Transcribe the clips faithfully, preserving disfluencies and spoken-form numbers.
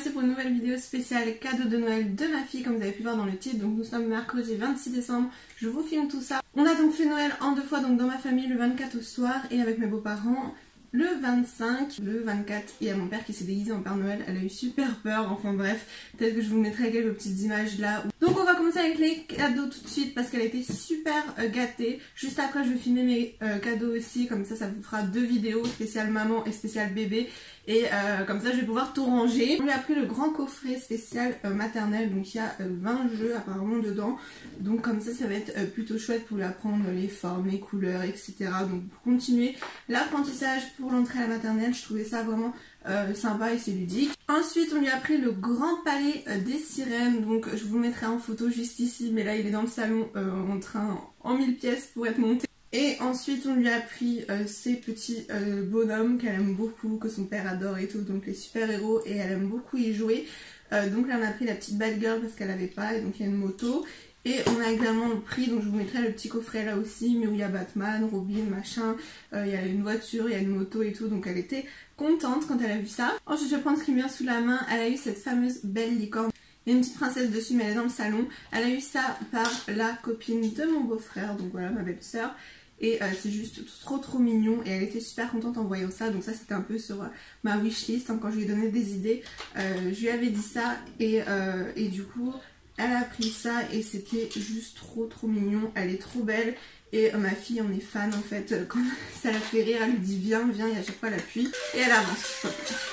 remercier pour une nouvelle vidéo spéciale cadeau de Noël de ma fille, comme vous avez pu voir dans le titre. Donc nous sommes mercredi vingt-six décembre, je vous filme tout ça. On a donc fait Noël en deux fois, donc dans ma famille le vingt-quatre au soir et avec mes beaux-parents le vingt-cinq, le vingt-quatre. Il y a mon père qui s'est déguisé en Père Noël, elle a eu super peur, enfin bref, peut-être que je vous mettrai quelques petites images là. Donc on va commencer avec les cadeaux tout de suite parce qu'elle a été super euh, gâtée. Juste après je vais filmer mes euh, cadeaux aussi, comme ça ça vous fera deux vidéos, spéciale maman et spéciale bébé. Et euh, comme ça je vais pouvoir tout ranger. On lui a pris le grand coffret spécial euh, maternel, donc il y a euh, vingt jeux apparemment dedans. Donc comme ça ça va être euh, plutôt chouette pour lui apprendre les formes, les couleurs, et cetera. Donc pour continuer l'apprentissage pour l'entrée à la maternelle, je trouvais ça vraiment euh, sympa et c'est ludique. Ensuite on lui a pris le grand palais euh, des sirènes, donc je vous le mettrai en photo juste ici, mais là il est dans le salon euh, en train en mille pièces pour être monté. Et ensuite on lui a pris euh, ces petits euh, bonhommes qu'elle aime beaucoup, que son père adore et tout, donc les super héros, et elle aime beaucoup y jouer. Euh, donc là on a pris la petite Batgirl parce qu'elle avait pas, et donc il y a une moto. Et on a également pris, donc je vous mettrai le petit coffret là aussi, mais où il y a Batman, Robin, machin, euh, il y a une voiture, il y a une moto et tout, donc elle était contente quand elle a vu ça. Ensuite je vais prendre ce qui me vient sous la main, elle a eu cette fameuse belle licorne. Il y a une petite princesse dessus mais elle est dans le salon. Elle a eu ça par la copine de mon beau-frère, donc voilà, ma belle-sœur. Et euh, c'est juste trop trop mignon et elle était super contente en voyant ça. Donc ça c'était un peu sur euh, ma wishlist, hein, quand je lui ai donné des idées. Euh, je lui avais dit ça et, euh, et du coup elle a pris ça et c'était juste trop trop mignon. Elle est trop belle et euh, ma fille en est fan en fait. Quand ça la fait rire, elle lui dit viens viens et à chaque fois elle appuie et elle avance.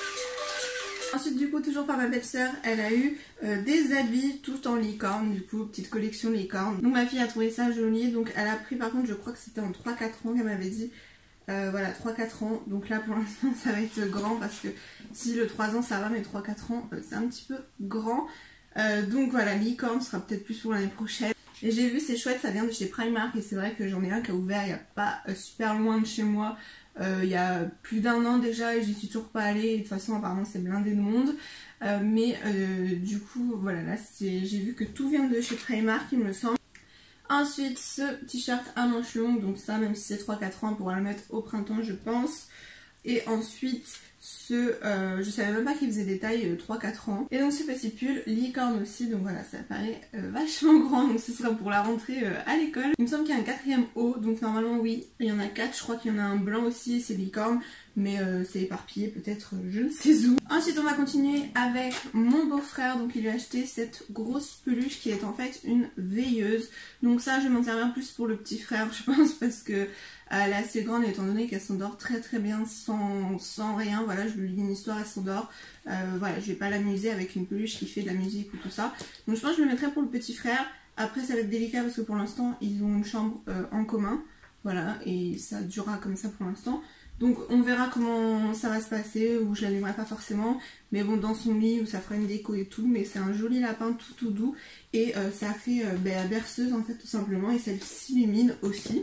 Ensuite du coup toujours par ma belle-sœur, elle a eu euh, des habits tout en licorne, du coup petite collection licorne. Donc ma fille a trouvé ça joli, donc elle a pris, par contre je crois que c'était en trois quatre ans qu'elle m'avait dit. Euh, voilà, trois quatre ans, donc là pour l'instant ça va être grand parce que si le trois ans ça va, mais trois quatre ans euh, c'est un petit peu grand. Euh, donc voilà, licorne sera peut-être plus pour l'année prochaine. Et j'ai vu, c'est chouette, ça vient de chez Primark et c'est vrai que j'en ai un qui a ouvert il n'y a pas euh, super loin de chez moi. Euh, il y a plus d'un an déjà et j'y suis toujours pas allée, et de toute façon apparemment c'est blindé de monde. Euh, mais euh, du coup voilà, là j'ai vu que tout vient de chez Primark il me semble. Ensuite ce t-shirt à manches longues, donc ça même si c'est trois quatre ans on pourra le mettre au printemps je pense. Et ensuite ce, euh, je savais même pas qu'il faisait des tailles euh, trois quatre ans. Et donc ce petit pull licorne aussi, donc voilà ça paraît euh, vachement grand, donc ce sera pour la rentrée euh, à l'école. Il me semble qu'il y a un quatrième haut, donc normalement oui, il y en a quatre, je crois qu'il y en a un blanc aussi, c'est licorne, mais euh, c'est éparpillé peut-être euh, je ne sais où. Ensuite on va continuer avec mon beau-frère, donc il lui a acheté cette grosse peluche qui est en fait une veilleuse. Donc ça je vais m'en servir plus pour le petit frère je pense, parce que elle est assez grande étant donné qu'elle s'endort très très bien sans, sans rien. Voilà, je lui lis une histoire, elle s'endort. Euh, voilà, je vais pas l'amuser avec une peluche qui fait de la musique ou tout ça. Donc je pense que je le mettrai pour le petit frère. Après ça va être délicat parce que pour l'instant ils ont une chambre euh, en commun. Voilà, et ça durera comme ça pour l'instant. Donc on verra comment ça va se passer, ou je l'allumerai pas forcément. Mais bon, dans son lit où ça fera une déco et tout. Mais c'est un joli lapin tout tout doux. Et euh, ça fait euh, ben, la berceuse en fait tout simplement. Et ça s'illumine aussi.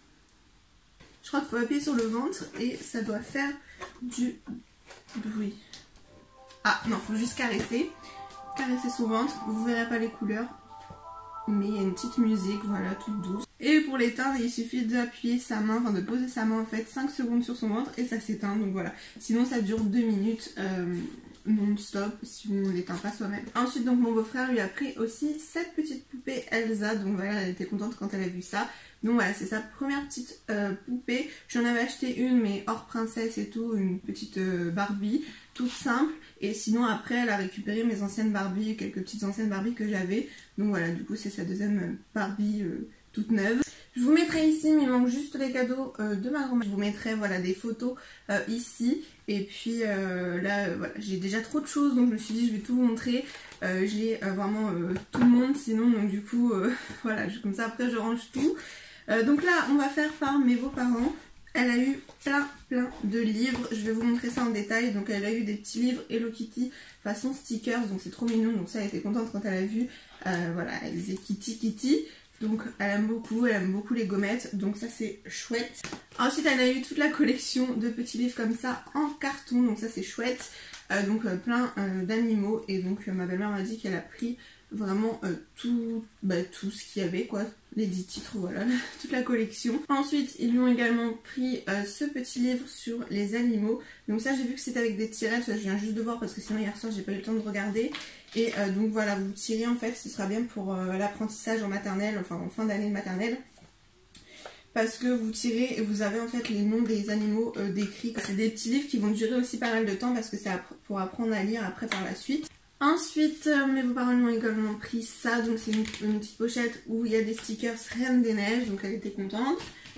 Je crois qu'il faut appuyer sur le ventre et ça doit faire du bruit. Ah non, il faut juste caresser. Caresser son ventre. Vous verrez pas les couleurs. Mais il y a une petite musique, voilà, toute douce. Et pour l'éteindre, il suffit d'appuyer sa main, enfin de poser sa main en fait cinq secondes sur son ventre et ça s'éteint. Donc voilà. Sinon ça dure deux minutes euh, non-stop si on ne l'éteint pas soi-même. Ensuite donc mon beau-frère lui a pris aussi cette petite poupée Elsa. Donc voilà, elle était contente quand elle a vu ça. Donc voilà, c'est sa première petite euh, poupée. J'en avais acheté une mais hors princesse et tout, une petite euh, Barbie, toute simple. Et sinon après elle a récupéré mes anciennes Barbie, quelques petites anciennes Barbie que j'avais. Donc voilà, du coup c'est sa deuxième Barbie euh, toute neuve. Je vous mettrai ici, mais il manque juste les cadeaux euh, de ma grand-mère. Je vous mettrai voilà, des photos euh, ici. Et puis euh, là, euh, voilà, j'ai déjà trop de choses, donc je me suis dit je vais tout vous montrer. Euh, j'ai euh, vraiment euh, tout le monde, sinon donc du coup, euh, voilà, je, comme ça après je range tout. Euh, donc là, on va faire par mes beaux-parents. Elle a eu plein plein de livres, je vais vous montrer ça en détail. Donc elle a eu des petits livres Hello Kitty façon stickers, donc c'est trop mignon. Donc ça, elle était contente quand elle a vu. Euh, voilà, elle disait Kitty Kitty. Donc elle aime beaucoup, elle aime beaucoup les gommettes, donc ça c'est chouette. Ensuite elle a eu toute la collection de petits livres comme ça en carton, donc ça c'est chouette. Euh, donc euh, plein euh, d'animaux, et donc euh, ma belle-mère m'a dit qu'elle a pris vraiment euh, tout, bah, tout ce qu'il y avait quoi, les dix titres, voilà, toute la collection. Ensuite ils lui ont également pris euh, ce petit livre sur les animaux, donc ça j'ai vu que c'était avec des tirettes, ça je viens juste de voir parce que sinon hier soir j'ai pas eu le temps de regarder. Et euh, donc voilà, vous tirez en fait, ce sera bien pour euh, l'apprentissage en maternelle, enfin en fin d'année de maternelle. Parce que vous tirez et vous avez en fait les noms des animaux euh, décrits. C'est des petits livres qui vont durer aussi pas mal de temps parce que c'est pour apprendre à lire après par la suite. Ensuite, euh, mes beaux-parents m'ont également pris ça, donc c'est une, une petite pochette où il y a des stickers Reine des Neiges, donc elle était contente.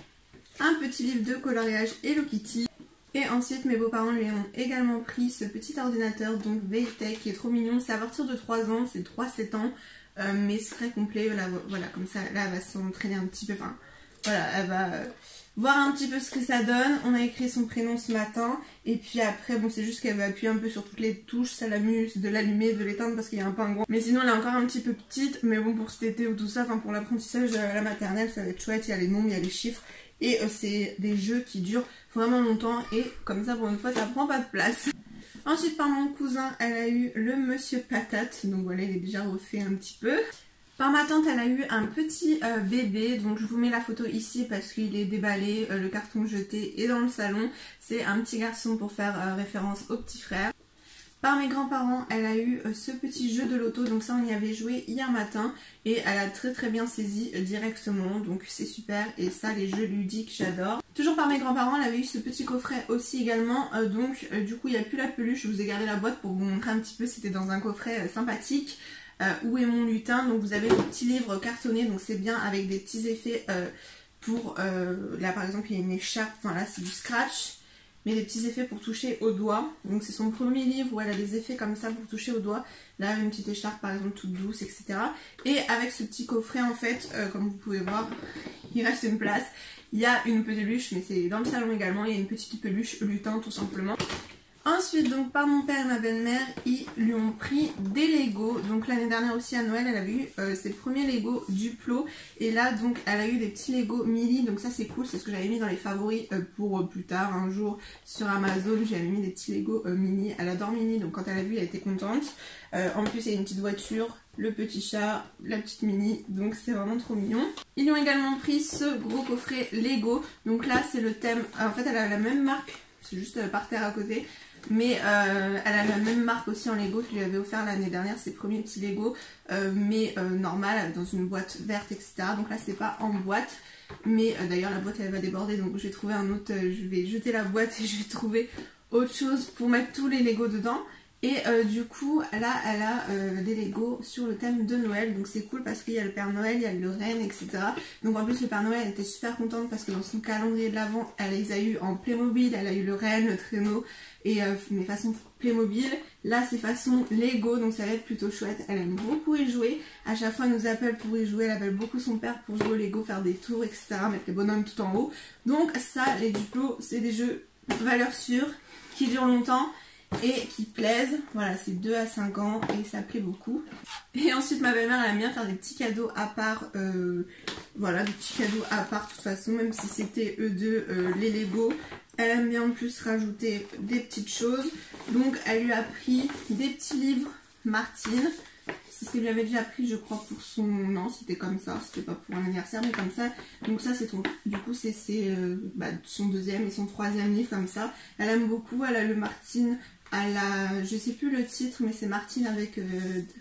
Un petit livre de coloriage Hello Kitty. Et ensuite mes beaux-parents lui ont également pris ce petit ordinateur, donc Veytech, qui est trop mignon. C'est à partir de trois ans, c'est trois sept ans, euh, mais c'est très complet, là, voilà, comme ça, là elle va s'entraîner un petit peu, enfin, voilà, elle va euh, voir un petit peu ce que ça donne. On a écrit son prénom ce matin, et puis après, bon, c'est juste qu'elle va appuyer un peu sur toutes les touches, ça l'amuse de l'allumer, de l'éteindre parce qu'il y a un pingouin. Mais sinon elle est encore un petit peu petite, mais bon, pour cet été ou tout ça, enfin pour l'apprentissage à la maternelle, ça va être chouette, il y a les nombres, il y a les chiffres. Et euh, c'est des jeux qui durent vraiment longtemps et comme ça pour une fois ça prend pas de place. Ensuite par mon cousin elle a eu le Monsieur Patate, donc voilà il est déjà refait un petit peu. Par ma tante elle a eu un petit euh, bébé, donc je vous mets la photo ici parce qu'il est déballé, euh, le carton jeté est dans le salon. C'est un petit garçon pour faire euh, référence au petit frère. Par mes grands-parents, elle a eu ce petit jeu de loto, donc ça on y avait joué hier matin et elle a très très bien saisi directement, donc c'est super et ça les jeux ludiques j'adore. Toujours par mes grands-parents, elle avait eu ce petit coffret aussi également, euh, donc euh, du coup il n'y a plus la peluche, je vous ai gardé la boîte pour vous montrer un petit peu, c'était dans un coffret euh, sympathique. Euh, où est mon lutin, donc vous avez des petits livres cartonnés, donc c'est bien avec des petits effets euh, pour, euh, là par exemple il y a une écharpe, enfin là c'est du scratch. Mais des petits effets pour toucher au doigt. Donc c'est son premier livre où elle a des effets comme ça pour toucher au doigt. Là une petite écharpe par exemple toute douce, et cetera. Et avec ce petit coffret en fait, euh, comme vous pouvez voir, il reste une place. Il y a une peluche, mais c'est dans le salon également, il y a une petite peluche lutin tout simplement. Ensuite, donc par mon père et ma belle-mère, ils lui ont pris des Lego. Donc l'année dernière aussi à Noël, elle avait eu euh, ses premiers Lego Duplo. Et là, donc, elle a eu des petits Lego mini. Donc ça, c'est cool. C'est ce que j'avais mis dans les favoris euh, pour euh, plus tard, un jour, sur Amazon. J'avais mis des petits Lego euh, mini. Elle adore mini. Donc quand elle a vu, elle était contente. Euh, en plus, il y a une petite voiture, le petit chat, la petite mini. Donc c'est vraiment trop mignon. Ils lui ont également pris ce gros coffret Lego. Donc là, c'est le thème. En fait, elle a la même marque. C'est juste euh, par terre à côté. Mais euh, elle a la même marque aussi en Lego que lui avait offert l'année dernière, ses premiers petits Lego, euh, mais euh, normal, dans une boîte verte, et cetera. Donc là c'est pas en boîte, mais euh, d'ailleurs la boîte elle va déborder, donc je vais trouver un autre, euh, je vais jeter la boîte et je vais trouver autre chose pour mettre tous les Lego dedans. Et euh, du coup là elle a euh, des Lego sur le thème de Noël, donc c'est cool parce qu'il y a le Père Noël, il y a le Renne, et cetera. Donc en plus le Père Noël elle était super contente parce que dans son calendrier de l'Avent elle les a eu en Playmobil, elle a eu le Renne, le traîneau et euh, mes façons Playmobil. Là c'est façon Lego, donc ça va être plutôt chouette. Elle aime beaucoup y jouer, à chaque fois elle nous appelle pour y jouer, elle appelle beaucoup son père pour jouer au Lego, faire des tours, et cetera. Mettre les bonhommes tout en haut. Donc ça, les Duplo, c'est des jeux valeur sûre qui durent longtemps et qui plaisent. Voilà, c'est deux à cinq ans et ça plaît beaucoup. Et ensuite ma belle-mère elle aime bien faire des petits cadeaux à part, euh, voilà, des petits cadeaux à part de toute façon, même si c'était eux deux euh, les Lego. Elle aime bien en plus rajouter des petites choses. Donc elle lui a pris des petits livres Martine. C'est ce qu'elle lui avait déjà pris je crois pour son... Non, c'était comme ça, c'était pas pour un anniversaire mais comme ça. Donc ça c'est ton... Du coup c'est euh, bah, son deuxième et son troisième livre comme ça. Elle aime beaucoup, elle a le Martine. Elle a, je sais plus le titre, mais c'est Martine avec euh,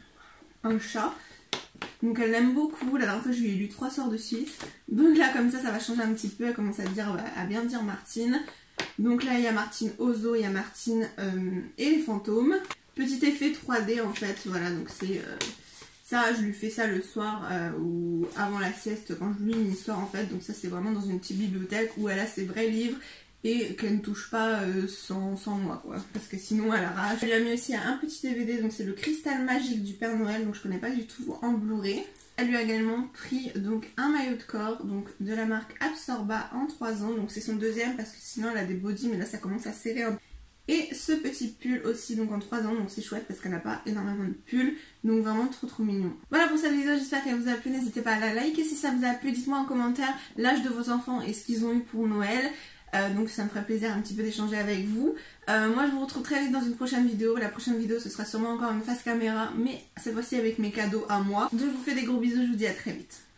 un chat. Donc elle l'aime beaucoup. La dernière fois je lui ai lu trois soirs de suite. Donc là comme ça ça va changer un petit peu. Elle commence à dire, à bien dire Martine. Donc là il y a Martine Ozo, il y a Martine euh, et les fantômes. Petit effet trois D en fait. Voilà, donc c'est euh, ça, je lui fais ça le soir euh, ou avant la sieste quand je lis une histoire en fait. Donc ça c'est vraiment dans une petite bibliothèque où elle a ses vrais livres et qu'elle ne touche pas euh, sans, sans moi quoi, parce que sinon elle arrache. Elle lui a mis aussi un petit D V D, donc c'est le Cristal Magique du Père Noël, donc je connais pas du tout en Blu-ray. Elle lui a également pris donc un maillot de corps, donc de la marque Absorba en trois ans, donc c'est son deuxième parce que sinon elle a des bodys mais là ça commence à serrer un peu. Et ce petit pull aussi donc en trois ans, donc c'est chouette parce qu'elle n'a pas énormément de pulls, donc vraiment trop trop mignon. Voilà pour cette vidéo, j'espère qu'elle vous a plu, n'hésitez pas à la liker si ça vous a plu, dites-moi en commentaire l'âge de vos enfants et ce qu'ils ont eu pour Noël. euh, donc ça me ferait plaisir un petit peu d'échanger avec vous. Euh, moi je vous retrouve très vite dans une prochaine vidéo. La prochaine vidéo ce sera sûrement encore une face caméra, mais cette fois-ci avec mes cadeaux à moi. Donc je vous fais des gros bisous, je vous dis à très vite.